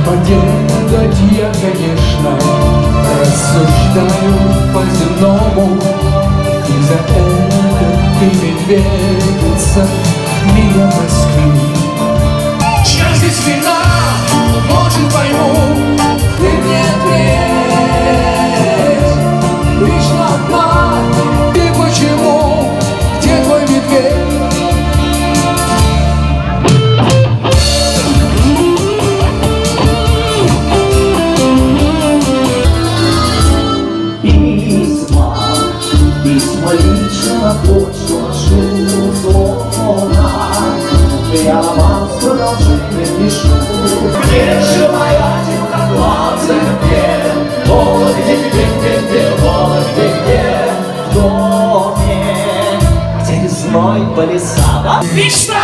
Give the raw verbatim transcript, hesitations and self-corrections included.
Поделать я, конечно, рассуждаю по-земному, и за это ты, медведица, меня прости. Чья здесь вина, может, пойму, ты мне ответь. Вечно одна, ты почему, где твой медведь? Лично почту ношу дома, я вам с продолжением пишу. Где же моя темноглазая где? Вот где, где, где, где, вот где, где, в доме, где весной по лесам. Вечно!